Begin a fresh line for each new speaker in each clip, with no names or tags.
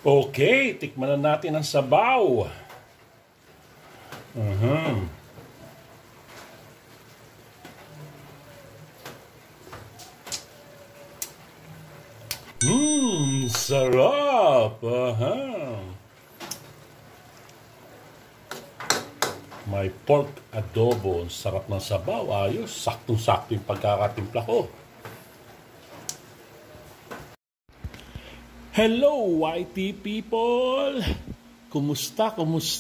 Okay, tikman na natin ang sabaw. Sarap. May pork adobo. Ang sarap ng sabaw. Ayos. Saktong-sakto yung pagkakatimpla ko. Hello, YT people! Kumusta?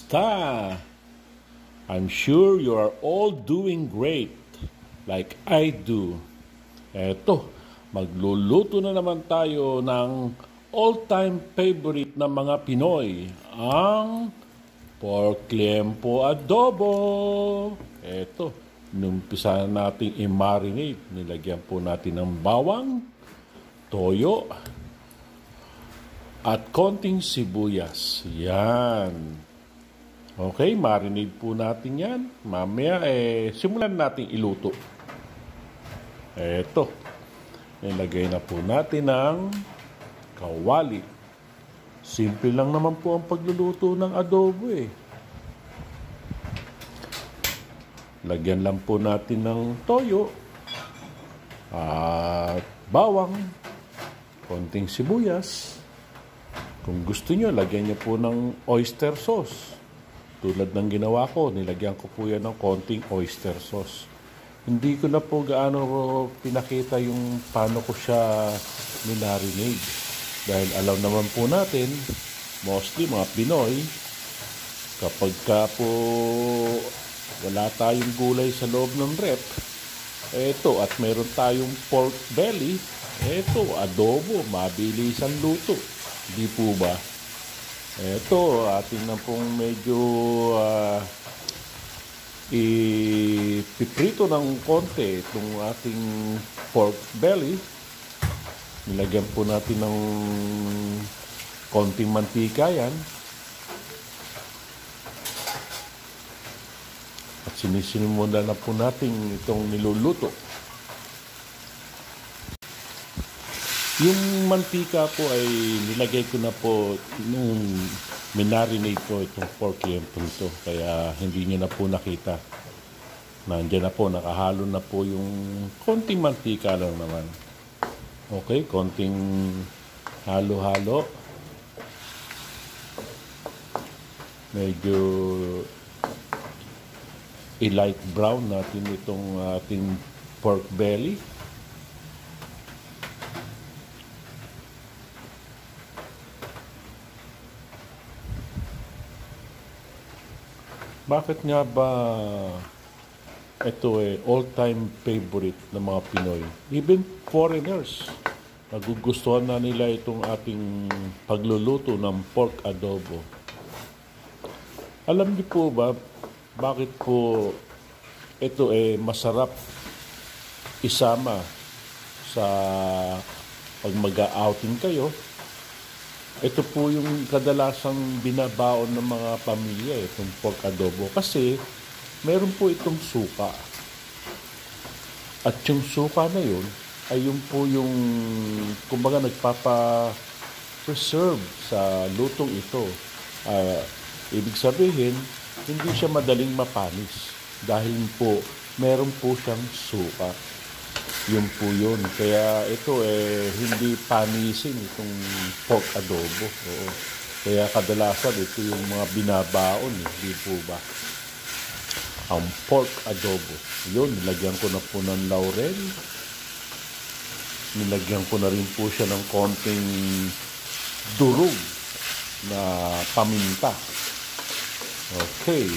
I'm sure you are all doing great, like I do. Eto, magluluto na naman tayo ng all-time favorite ng mga Pinoy, ang pork liempo adobo. Eto, inumpisa natin i-marinate. Nilagyan po natin ng bawang, toyo, at konting sibuyas. Yan. Okay, marinate po natin yan. Mamaya, simulan natin iluto. Eto. Nilagay na po natin ng kawali. Simple lang naman po ang pagluluto ng adobo Lagyan lang po natin ng toyo. At bawang. Konting sibuyas. Kung gusto nyo, lagyan nyo po ng oyster sauce. Tulad ng ginawa ko, nilagyan ko po yan ng konting oyster sauce. Hindi ko na po gaano pinakita yung paano ko siya minarinade. Dahil alam naman po natin, mostly mga Pinoy, kapag ka po wala tayong gulay sa loob ng rep, eto, at meron tayong pork belly, eto, adobo, mabilis ang luto. Di po ba? Ito, atin na pong medyo ipiprito ng konti itong ating pork belly. Nilagyan po natin ng konting mantika yan. At sinisimulan na po natin itong niluluto. Yung mantika po ay nilagay ko na po nung minarinate ko itong pork liempo ito. Kaya hindi nyo na po nakita. Nandiyan na po, nakahalo na po yung konting mantika lang naman. Okay, konting halo-halo. Medyo i-light brown natin itong ating pork belly. Bakit nga ba ito all-time favorite ng mga Pinoy? Even foreigners, nagugustuhan na nila itong ating pagluluto ng pork adobo. Alam niyo po ba bakit po ito masarap isama sa pag mag-outing kayo? Ito po yung kadalasang binabaon ng mga pamilya, itong pork adobo. Kasi meron po itong suka. At yung suka na yun, ay yun po yung, kumbaga, nagpapa-preserve sa lutong ito. Ibig sabihin, hindi siya madaling mapanis. Dahil po, meron po siyang suka. Yun po yun. Kaya ito hindi panisin itong pork adobo. Oo. Kaya kadalasan ito yung mga binabaon. Di po ba? Ang pork adobo. Yun, nilagyan ko na po ng laurel. Nilagyan ko na rin po siya ng konting durog na paminta. Okay.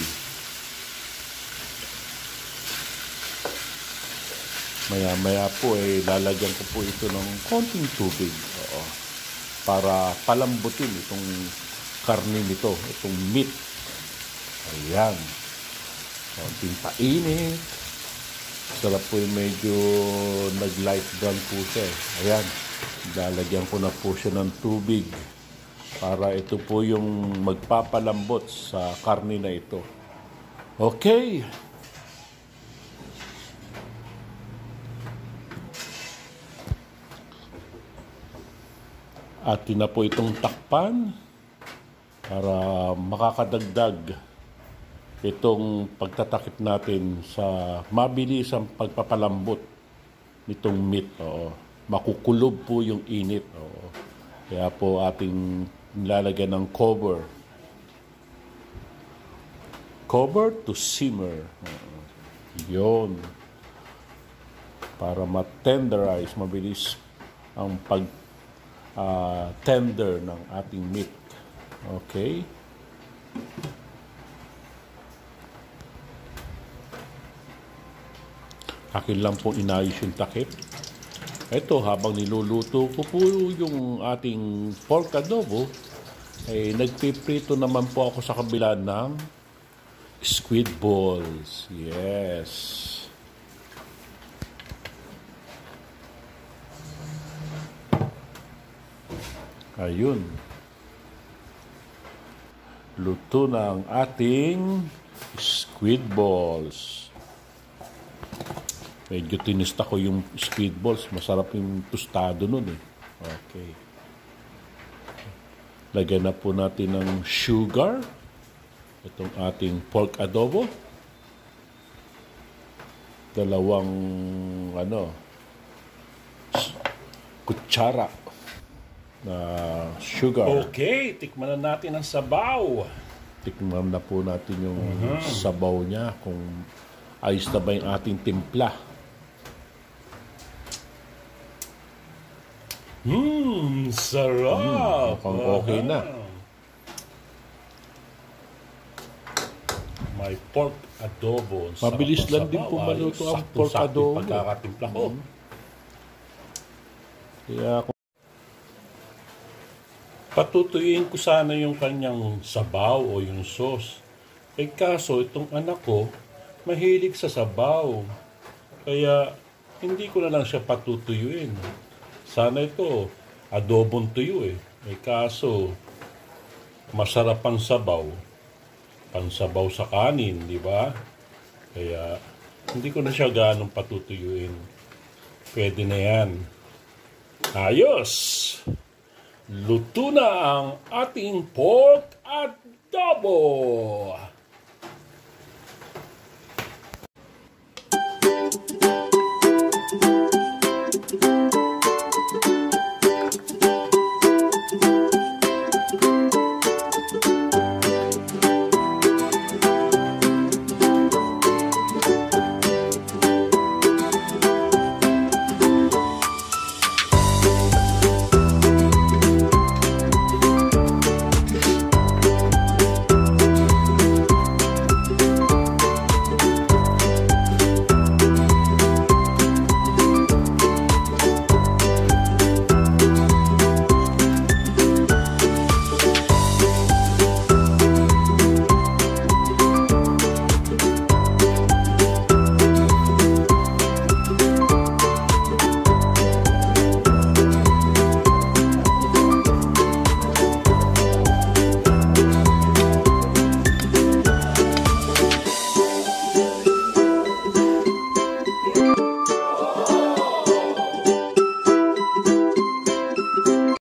Maya-maya po lalagyan ko po ito ng konting tubig. Oo. Para palambutin itong karne nito, itong meat. Ayan. Konting painit. Sarap po yung medyo nag-light brown po siya. Ayan. Lalagyan ko na po siya ng tubig. Para ito po yung magpapalambot sa karne na ito. Okay. Atin na po itong takpan. para makakadagdag itong pagtatakip natin sa mabilis ang pagpapalambot nitong meat. Oo. Makukulob po yung init. Oo. Kaya po ating nilalagyan ng cover. Cover to simmer. Yun. Para ma-tenderize, mabilis ang tender ng ating meat. Okay? Akin lang po inayos yung takip. Ito, habang niluluto ko po yung ating pork adobo, ay nagpiprito naman po ako sa kabila ng squid balls. Yes. Ayun. Luto na ang ating squid balls. Medyo tinista ko yung squid balls. Masarap yung tostado nun eh. Okay. Lagyan na po natin ng sugar. Itong ating pork adobo. Dalawang kutsara na sugar.
Okay, tikman na natin ang sabaw.
Tikman na po natin yung sabaw niya. Kung ayos na ba yung ating timpla.
Sarap.
Mukhang okay na.
May pork adobo.
Mabilis lang din po maluto ang pork adobo.
Pagkakatimpla ko.
Kaya
Patutuyuin ko sana yung kanyang sabaw o yung sauce. Kaso itong anak ko, mahilig sa sabaw. Kaya hindi ko na lang siya patutuyuin. Sana ito, adobong tuyo eh. Kaso, masarap ang sabaw. Pansabaw sa kanin, di ba? Kaya, hindi ko na siya ganong patutuyuin. Pwede na yan. Ayos! Luto na ang ating pork adobo!